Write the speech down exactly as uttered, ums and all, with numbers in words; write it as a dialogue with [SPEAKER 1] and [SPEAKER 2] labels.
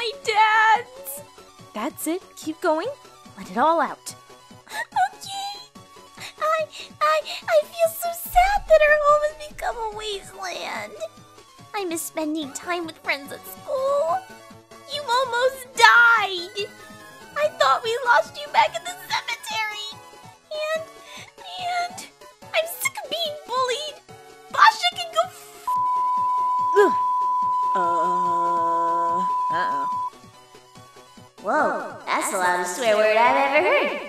[SPEAKER 1] my dad's.
[SPEAKER 2] That's it. Keep going. Let it all out.
[SPEAKER 1] Okay. I, I, I feel so sad that our home has become a wasteland. I miss spending time with friends at school. You almost died. I thought we lost you back in the cemetery. And, and, I'm sick of being bullied. Basha can go f***.
[SPEAKER 2] Uh... Uh-oh.
[SPEAKER 1] Whoa, that's the loudest swear word I've ever heard.